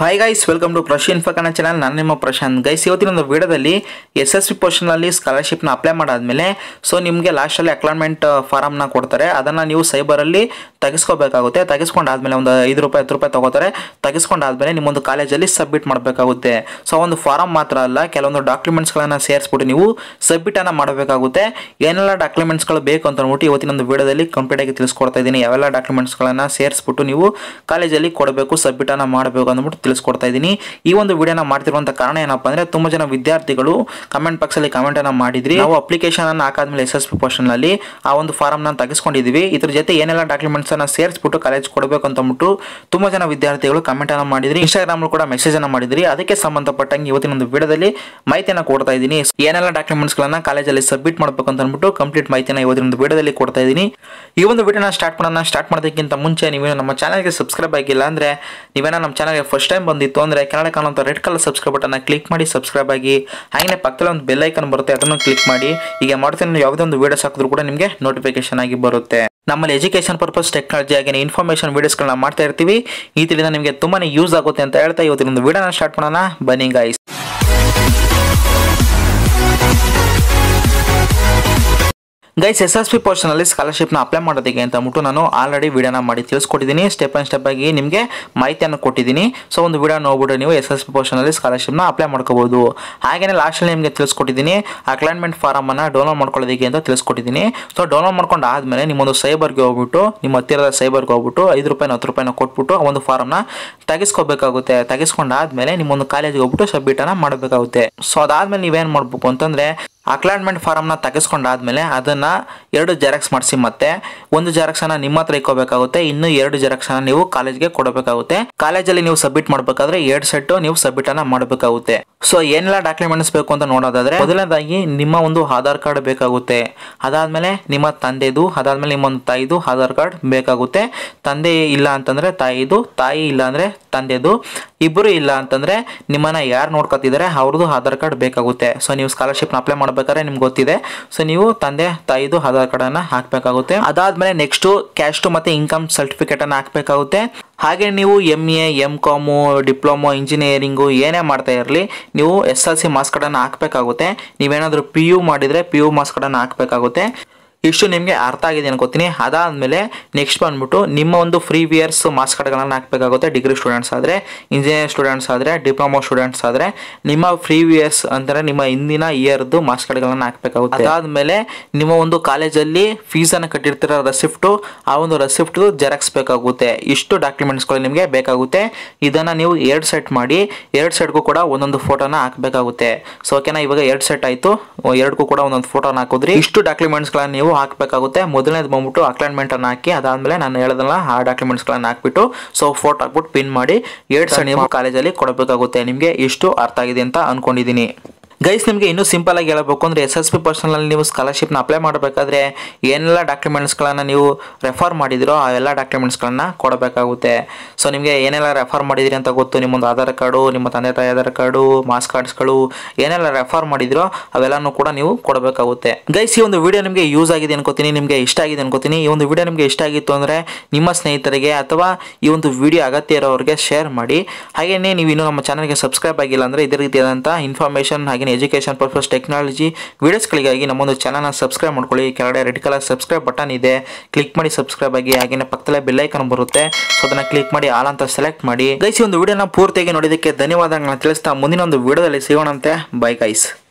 Hi guys, welcome to Krishi info Kannada channel. ನಾನು ನಿಮ್ಮ Prashanth. Guys, ಇವತ್ತಿನ ಒಂದು ವಿಡಿಯೋದಲ್ಲಿ SSB ಪೋರ್ಷನಲ್ಲಿ ಸ್ಕಾಲರ್ಶಿಪ್ನ ಅಪ್ಲೈ ಮಾಡಾದ್ಮೇಲೆ ಸೊ ನಿಮಗೆ ಲಾಸ್ಟಲ್ಲಿ ಅಕ್ಲಾನ್ಮೆಂಟ್ ಫಾರಮ್ನ ಕೊಡ್ತಾರೆ. ಅದನ್ನು ನೀವು ಸೈಬರಲ್ಲಿ ತೆಗೆಸ್ಕೋಬೇಕಾಗುತ್ತೆ. ತೆಗೆಸ್ಕೊಂಡಾದ್ಮೇಲೆ ಒಂದು 5 ರೂಪಾಯಿ 10 ರೂಪಾಯಿ ತೊಗೋತಾರೆ. ತೆಗೆಸ್ಕೊಂಡಾದ್ಮೇಲೆ ನಿಮ್ಮೊಂದು ಕಾಲೇಜಲ್ಲಿ ಸಬ್ಮಿಟ್ ಮಾಡಬೇಕಾಗುತ್ತೆ. ಸೊ ಒಂದು ಫಾರಮ್ ಮಾತ್ರ ಅಲ್ಲ, ಕೆಲವೊಂದು ಡಾಕ್ಯುಮೆಂಟ್ಸ್ಗಳನ್ನು ಸೇರಿಸ್ಬಿಟ್ಟು ನೀವು ಸಬ್ಮಿಟನ್ನು ಮಾಡಬೇಕಾಗುತ್ತೆ. ಏನೆಲ್ಲ ಡಾಕ್ಯುಮೆಂಟ್ಸ್ಗಳು ಬೇಕು ಅಂತ ಅಂದ್ಬಿಟ್ಟು ಇವತ್ತಿನ ಒಂದು ವಿಡಿಯೋದಲ್ಲಿ ಕಂಪ್ಲೀಟಾಗಿ ತಿಳಿಸ್ಕೊಡ್ತಾ ಇದ್ದೀನಿ. ಯಾವೆಲ್ಲ ಡಾಕ್ಯುಮೆಂಟ್ಸ್ಗಳನ್ನು ಸೇರಿಸ್ಬಿಟ್ಟು ನೀವು ಕಾಲೇಜಲ್ಲಿ ಕೊಡಬೇಕು, ಸಬ್ಮಿಟನ್ನು ಮಾಡಬೇಕು ಅಂದ್ಬಿಟ್ಟು ತಿಳಿಸ್ಕೊಡ್ತಾ ಇದ್ದೀನಿ. ಈ ಒಂದು ವಿಡಿಯೋನ ಮಾಡ್ತಿರುವಂತ ಕಾರಣ ಏನಪ್ಪಾ ಅಂದ್ರೆ, ತುಂಬಾ ಜನ ವಿದ್ಯಾರ್ಥಿಗಳು ಕಮೆಂಟ್ ಬಾಕ್ಸ್ ಅಲ್ಲಿ ಕಮೆಂಟ್ ಅನ್ನ ಮಾಡಿದ್ರಿ. ನಾವು ಅಪ್ಲಿಕೇಶನ್ ಅನ್ನು ಹಾಕಾದ್ಮೇಲೆ SSB ಪೋರ್ಷನ್ ನಲ್ಲಿ ಆ ಒಂದು ಫಾರಮ್ ನ ತೆಗೆಸ್ಕೊಂಡಿದೀವಿ, ಇದ್ರ ಜೊತೆ ಏನೆಲ್ಲ ಡಾಕ್ಯುಮೆಂಟ್ಸ್ ಅನ್ನ ಸೇರಿಸ್ಬಿಟ್ಟು ಕಾಲೇಜ್ ಕೊಡಬೇಕು ಅಂತ ಅಂದ್ಬಿಟ್ಟು ತುಂಬಾ ಜನ ವಿದ್ಯಾರ್ಥಿಗಳು ಕಮೆಂಟ್ ಅನ್ನ ಮಾಡಿದ್ರಿ. ಇನ್ಸ್ಟಾಗ್ರಾಮ್ ಕೂಡ ಮೆಸೇಜ್ ಅನ್ನ ಮಾಡಿದ್ರಿ. ಅದಕ್ಕೆ ಸಂಬಂಧಪಟ್ಟಂಗೆ ಇವತ್ತಿನ ಒಂದು ವಿಡಿಯೋದಲ್ಲಿ ಮಾಹಿತಿಯನ್ನು ಕೊಡ್ತಾ ಇದ್ದೀನಿ. ಏನೆಲ್ಲ ಡಾಕ್ಯುಮೆಂಟ್ಸ್ ಗಳನ್ನ ಕಾಲೇಜಲ್ಲಿ ಸಬ್ಮಿಟ್ ಮಾಡಬೇಕು ಅಂತ ಅಂದ್ಬಿಟ್ಟು ಕಂಪ್ಲೀಟ್ ಮಾಹಿತಿನ ಇವತ್ತಿನ ಒಂದು ವಿಡಿಯೋದಲ್ಲಿ ಕೊಡ್ತಾ ಇದ್ದೀನಿ. ಈ ಒಂದು ವಿಡಿಯೋನ ಸ್ಟಾರ್ಟ್ ಮಾಡೋದಕ್ಕಿಂತ ಮುಂಚೆ ನೀವೇನು ನಮ್ಮ ಚಾನಲ್ಗೆ ಸಬ್ಸ್ಕ್ರೈಬ್ ಆಗಿಲ್ಲ ಅಂದ್ರೆ, ನೀವೇನ ನಮ್ಮ ಚಾನಲ್ಗೆ ಫಸ್ಟ್ ಟೈಮ್ ಬಂದಿತ್ತು ಅಂದ್ರೆ ಕೆಳಗಡೆ ಕಾಣುವಂತ red colour subscribe button click ಮಾಡಿ ಸಬ್ಸ್ಕ್ರೈಬ್ ಆಗಿ. ಹಾಗೆ ಪಕ್ಕದಲ್ಲಿ ಒಂದು ಬೆಲ್ ಐಕನ್ ಬರುತ್ತೆ, ಅದನ್ನು ಕ್ಲಿಕ್ ಮಾಡಿ. ಈಗ ಮಾಡ್ತೀನಿ, ಯಾವುದೇ ಒಂದು ವಿಡಿಯೋಸ್ ಹಾಕಿದ್ರು ಕೂಡ ನಿಮಗೆ ನೋಟಿಫಿಕೇಶನ್ ಆಗಿ ಬರುತ್ತೆ. ನಮ್ಮಲ್ಲಿ ಎಜುಕೇಶನ್ ಪರ್ಪಸ್, ಟೆಕ್ನಾಲಜಿ ಹಾಗೆ ಇನ್ಫಾರ್ಮೇಶನ್ ವಿಡಿಯೋಸ್ಗಳನ್ನ ಮಾಡ್ತಾ ಇರ್ತೀವಿ. ಈ ತಿಳಿದ ನಿಮಗೆ ತುಂಬಾನೇ ಯೂಸ್ ಆಗುತ್ತೆ ಅಂತ ಹೇಳ್ತಾ ಇವತ್ತಿನ ಒಂದು ವಿಡಿಯೋನ ಸ್ಟಾರ್ಟ್ ಮಾಡೋಣ. ಬನ್ನಿ ಗೈಸ್. ಗೈಸ್, SSB ಪೋರ್ಷನಲ್ಲಿ ಸ್ಕಾಲರ್ಶಿಪ್ನ ಅಪ್ಲೈ ಮಾಡೋದಕ್ಕೆ ಅಂತ ಅಂದ್ಬಿಟ್ಟು ನಾನು ಆಲ್ರೆಡಿ ವಿಡಿಯೋನ ಮಾಡಿ ತಿಳಿಸ್ಕೊಟ್ಟಿದ್ದೀನಿ. ಸ್ಟೆಪ್ ಬೈ ಸ್ಟೆಪ್ ಆಗಿ ನಿಮಗೆ ಮಾಹಿತಿಯನ್ನು ಕೊಟ್ಟಿದ್ದೀನಿ. ಸೊ ಒಂದು ವಿಡಿಯೋ ನೋಡ್ಬಿಟ್ಟು ನೀವು SSB ಪೋರ್ಷನಲ್ಲಿ ಸ್ಕಾಲರ್ಶಿಪ್ನ ಅಪ್ಲೈ ಮಾಡ್ಕೋಬಹುದು. ಹಾಗೆಯೇ ಲಾಸ್ಟಲ್ಲಿ ನಿಮಗೆ ತಿಳಿಸ್ಕೊಟ್ಟಿದ್ದೀನಿ ಅಕ್ಲಾನ್ಮೆಂಟ್ ಫಾರಮ್ ಅನ್ನು ಡೌನ್ಲೋಡ್ ಮಾಡ್ಕೊಳ್ಳೋದಕ್ಕೆ ಅಂತ ತಿಳಿಸ್ಕೊಟ್ಟಿದ್ದೀನಿ. ಸೊ ಡೌನ್ಲೋಡ್ ಮಾಡ್ಕೊಂಡು ಆದಮೇಲೆ ನಿಮ್ಮೊಂದು ಸೈಬರ್ಗೆ ಹೋಗ್ಬಿಟ್ಟು, ನಿಮ್ಮ ಹತ್ತಿರದ ಸೈಬರ್ಗೆ ಹೋಗ್ಬಿಟ್ಟು 5 ರೂಪಾಯಿ 10 ರೂಪಾಯಿನ ಕೊಟ್ಬಿಟ್ಟು ಆ ಒಂದು ಫಾರಮ್ನ ತೆಗೆಸ್ಕೋಬೇಕಾಗುತ್ತೆ. ತೆಗೆಸ್ಕೊಂಡಾದ್ಮೇಲೆ ನಿಮ್ಮೊಂದು ಕಾಲೇಜಿಗೆ ಹೋಗ್ಬಿಟ್ಟು ಸಬ್ಮಿಟನ್ನು ಮಾಡಬೇಕಾಗುತ್ತೆ. ಸೊ ಅದಾದ್ಮೇಲೆ ನೀವೇನು ಮಾಡಬೇಕು ಅಂತಂದರೆ, ಅಕ್ಲಾನ್ಮೆಂಟ್ ಫಾರಮ್ನ ತೆಗೆಸ್ಕೊಂಡಾದ್ಮೇಲೆ ಅದನ್ನು 2 ಜೆರಾಕ್ಸ್ ಮಾಡಿಸಿ, ಮತ್ತೆ ಒಂದು ಜೆರಾಕ್ಸನ್ನು ನಿಮ್ಮ ಹತ್ರ ಇಕ್ಕೋಬೇಕಾಗುತ್ತೆ. ಇನ್ನು 2 ಜೆರಾಕ್ಸನ್ನು ನೀವು ಕಾಲೇಜ್ಗೆ ಕೊಡಬೇಕಾಗುತ್ತೆ. ಕಾಲೇಜಲ್ಲಿ ನೀವು ಸಬ್ಮಿಟ್ ಮಾಡಬೇಕಾದ್ರೆ 2 ಸೆಟ್ ನೀವು ಸಬ್ಮಿಟ್ ಅನ್ನ ಮಾಡಬೇಕಾಗುತ್ತೆ. ಸೊ ಏನೆಲ್ಲ ಡಾಕ್ಯುಮೆಂಟ್ಸ್ ಬೇಕು ಅಂತ ನೋಡೋದಾದ್ರೆ, ಮೊದಲನೇದಾಗಿ ನಿಮ್ಮ ಒಂದು ಆಧಾರ್ ಕಾರ್ಡ್ ಬೇಕಾಗುತ್ತೆ. ಅದಾದ್ಮೇಲೆ ನಿಮ್ಮ ತಂದೆದು, ಅದಾದ್ಮೇಲೆ ನಿಮ್ಮ ಒಂದು ತಾಯಿದು ಆಧಾರ್ ಕಾರ್ಡ್ ಬೇಕಾಗುತ್ತೆ. ತಂದೆ ಇಲ್ಲ ಅಂತಂದ್ರೆ ತಾಯಿದು, ತಾಯಿ ಇಲ್ಲ ಅಂದ್ರೆ ತಂದೆದು, ಇಬ್ಬರು ಇಲ್ಲ ಅಂತಂದ್ರೆ ನಿಮ್ಮನ್ನ ಯಾರು ನೋಡ್ಕೊತಿದ್ದಾರೆ ಅವ್ರದ್ದು ಆಧಾರ್ ಕಾರ್ಡ್ ಬೇಕಾಗುತ್ತೆ. ಸೊ ನೀವು ಸ್ಕಾಲರ್ಶಿಪ್ನ ಅಪ್ಲೈ ಮಾಡಬೇಕಾದ್ರೆ ನಿಮ್ಗೆ ಗೊತ್ತಿದೆ. ಸೊ ನೀವು ತಂದೆ ತಾಯಿದು ಆಧಾರ್ ಕಾರ್ಡ್ ಅನ್ನ ಹಾಕಬೇಕಾಗುತ್ತೆ. ಅದಾದ್ಮೇಲೆ ನೆಕ್ಸ್ಟ್ ಕ್ಯಾಸ್ಟ್ ಮತ್ತೆ ಇನ್ಕಮ್ ಸರ್ಟಿಫಿಕೇಟ್ ಅನ್ನ ಹಾಕಬೇಕಾಗುತ್ತೆ. ಹಾಗೆ ನೀವು MA MCOM ಡಿಪ್ಲೊಮೊ ಇಂಜಿನಿಯರಿಂಗು ಏನೇ ಮಾಡ್ತಾ ಇರಲಿ, ನೀವು SLC ಮಾರ್ಕ್ಸ್ ಕಾರ್ಡ್ ಅನ್ನು ಹಾಕಬೇಕಾಗುತ್ತೆ. ನೀವೇನಾದರೂ PU ಮಾಡಿದ್ರೆ PU ಮಾರ್ಕ್ಸ್ ಕಾರ್ಡ್ ಅನ್ನು ಹಾಕಬೇಕಾಗುತ್ತೆ. ಇಷ್ಟು ನಿಮಗೆ ಅರ್ಥ ಆಗಿದೆ ಅನ್ಕೋತೀನಿ. ಅದಾದಮೇಲೆ ನೆಕ್ಸ್ಟ್ ಬಂದ್ಬಿಟ್ಟು ನಿಮ್ಮ ಒಂದು ಪ್ರೀವಿಯರ್ಸ್ ಮಾರ್ಕ್ಸ್ ಕಾರ್ಡ್ಗಳನ್ನು ಹಾಕಬೇಕಾಗುತ್ತೆ. ಡಿಗ್ರಿ ಸ್ಟೂಡೆಂಟ್ಸ್ ಆದರೆ, ಇಂಜಿನಿಯರ್ ಸ್ಟೂಡೆಂಟ್ಸ್ ಆದರೆ, ಡಿಪ್ಲೊಮಾ ಸ್ಟೂಡೆಂಟ್ಸ್ ಆದರೆ ನಿಮ್ಮ ಪ್ರೀವಿಯರ್ಸ್ ಅಂದರೆ ನಿಮ್ಮ ಹಿಂದಿನ ಇಯರ್ದು ಮಾರ್ಕ್ಸ್ ಕಾರ್ಡ್ಗಳನ್ನು ಹಾಕಬೇಕಾಗುತ್ತೆ. ಅದಾದಮೇಲೆ ನಿಮ್ಮ ಒಂದು ಕಾಲೇಜಲ್ಲಿ ಫೀಸನ್ನು ಕಟ್ಟಿರ್ತಿರೋ ರೆಸಿಪ್ಟು, ಆ ಒಂದು ರೆಸಿಪ್ಟು ಜೆರಾಕ್ಸ್ ಬೇಕಾಗುತ್ತೆ. ಇಷ್ಟು ಡಾಕ್ಯುಮೆಂಟ್ಸ್ಗಳು ನಿಮಗೆ ಬೇಕಾಗುತ್ತೆ. ಇದನ್ನು ನೀವು 2 ಸೆಟ್ ಮಾಡಿ, 2 ಸೆಟ್ಗೂ ಕೂಡ ಒಂದೊಂದು ಫೋಟೋನ ಹಾಕಬೇಕಾಗುತ್ತೆ. ಸೊ ಓಕೆನಾ, ಇವಾಗ 2 ಸೆಟ್ ಆಯಿತು, 2ಕ್ಕೂ ಕೂಡ ಒಂದೊಂದು ಫೋಟೋನ ಹಾಕಿದ್ರಿ. ಇಷ್ಟು ಡಾಕ್ಯುಮೆಂಟ್ಸ್ಗಳನ್ನು ನೀವು ಹಾಕಬೇಕಾಗುತ್ತೆ. ಮೊದಲನೇದು ಬಂದ್ಬಿಟ್ಟು ಅಕ್ಲಾನ್ಮೆಂಟ್ ಅನ್ನು ಹಾಕಿ, ಅದಾದ್ಮೇಲೆ ನಾನು ಹೇಳೋದಲ್ಲ ಆ ಡಾಕ್ಯುಮೆಂಟ್ಸ್ಗಳನ್ನು ಹಾಕ್ಬಿಟ್ಟು ಸೊ ಫೋಟೋ ಹಾಕ್ಬಿಟ್ಟು ಪಿನ್ ಮಾಡಿ 2 ಸೆಟ್ ನೀವು ಕಾಲೇಜಲ್ಲಿ ಕೊಡಬೇಕಾಗುತ್ತೆ. ನಿಮಗೆ ಇಷ್ಟು ಅರ್ಥ ಆಗಿದೆ ಅಂತ ಅನ್ಕೊಂಡಿದ್ದೀನಿ. ಗೈಸ್, ನಿಮಗೆ ಇನ್ನೂ ಸಿಂಪಲ್ ಆಗಿ ಹೇಳಬೇಕು ಅಂದರೆ, SSB ಪೋರ್ಷನಲ್ಲಿ ನೀವು ಸ್ಕಾಲರ್ಶಿಪ್ನ ಅಪ್ಲೈ ಮಾಡಬೇಕಾದ್ರೆ ಏನೆಲ್ಲ ಡಾಕ್ಯುಮೆಂಟ್ಸ್ಗಳನ್ನು ನೀವು ರೆಫರ್ ಮಾಡಿದಿರೋ ಆ ಎಲ್ಲ ಡಾಕ್ಯುಮೆಂಟ್ಸ್ಗಳನ್ನು ಕೊಡಬೇಕಾಗುತ್ತೆ. ಸೊ ನಿಮಗೆ ಏನೆಲ್ಲ ರೆಫರ್ ಮಾಡಿದಿರಿ ಅಂತ ಗೊತ್ತು. ನಿಮ್ಮೊಂದು ಆಧಾರ್ ಕಾರ್ಡು, ನಿಮ್ಮ ತಂದೆ ತಾಯಿ ಆಧಾರ್ ಕಾರ್ಡು, ಮಾರ್ಕ್ಸ್ ಕಾರ್ಡ್ಸ್ಗಳು ಏನೆಲ್ಲ ರೆಫರ್ ಮಾಡಿದಿರೋ ಅವೆಲ್ಲನೂ ಕೂಡ ನೀವು ಕೊಡಬೇಕಾಗುತ್ತೆ. ಗೈಸ್, ಈ ಒಂದು ವಿಡಿಯೋ ನಿಮಗೆ ಯೂಸ್ ಆಗಿದೆ ಅನ್ಕೋತೀನಿ, ನಿಮಗೆ ಇಷ್ಟ ಆಗಿದೆ ಅನ್ಕೋತೀನಿ. ಈ ಒಂದು ವಿಡಿಯೋ ನಿಮಗೆ ಇಷ್ಟ ಆಗಿತ್ತು ಅಂದರೆ ನಿಮ್ಮ ಸ್ನೇಹಿತರಿಗೆ ಅಥವಾ ಈ ಒಂದು ವಿಡಿಯೋ ಅಗತ್ಯ ಇರೋರಿಗೆ ಶೇರ್ ಮಾಡಿ. ಹಾಗೆಯೇ ನೀವು ಇನ್ನೂ ನಮ್ಮ ಚಾನಲ್ಗೆ ಸಬ್ಸ್ಕ್ರೈಬ್ ಆಗಿಲ್ಲ ಅಂದರೆ ಇದೇ ರೀತಿಯಾದಂಥ ಇನ್ಫಾರ್ಮೇಷನ್ ಹಾಗೆ ಎಜುಕೇಶನ್ ಪರ್ಪಸ್, ಟೆಕ್ನಾಲಜಿ ವಿಡಿಯೋಸ್ಗಳಿಗಾಗಿ ನಮ್ಮೊಂದು ಚಾನಲ್ನ ಸಬ್ಸ್ಕ್ರೈಬ್ ಮಾಡ್ಕೊಳ್ಳಿ. ಕೆಳಗಡೆ ರೆಡ್ ಕಲರ್ ಸಬ್ಸ್ಕ್ರೈಬ್ ಬಟನ್ ಇದೆ, ಕ್ಲಿಕ್ ಮಾಡಿ ಸಬ್ಸ್ಕ್ರೈಬ್ ಆಗಿ. ಹಾಗೆ ಪಕ್ಕದಲ್ಲೇ ಬೆಲ್ ಐಕಾನ್ ಬರುತ್ತೆ, ಸೊ ಅದನ್ನ ಕ್ಲಿಕ್ ಮಾಡಿ ಆಲ್ ಅಂತ ಸೆಲೆಕ್ಟ್ ಮಾಡಿ. ಗೈಸ್, ಈ ಒಂದು ವಿಡಿಯೋನ ಪೂರ್ತಿಯಾಗಿ ನೋಡಿದ್ದಕ್ಕೆ ಧನ್ಯವಾದಗಳನ್ನ ತಿಳಿಸ್ತಾ ಮುಂದಿನ ಒಂದು ವಿಡಿಯೋದಲ್ಲಿ ಸಿಗೋಣಂತೆ. Bye guys.